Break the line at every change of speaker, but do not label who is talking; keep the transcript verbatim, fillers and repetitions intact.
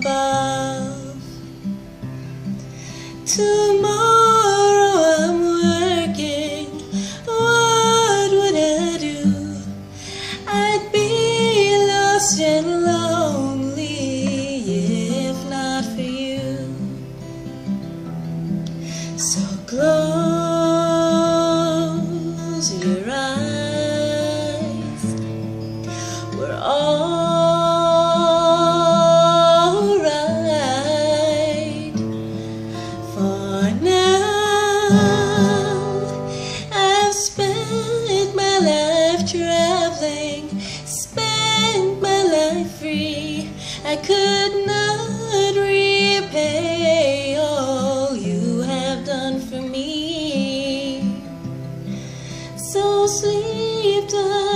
above. Tomorrow I'm working, what would I do? I'd be lost and lonely if not for you. So close your eyes, we're all right. For now, I've spent my life traveling, spent my life free. I could not repay all you have done for me. So sleep tight.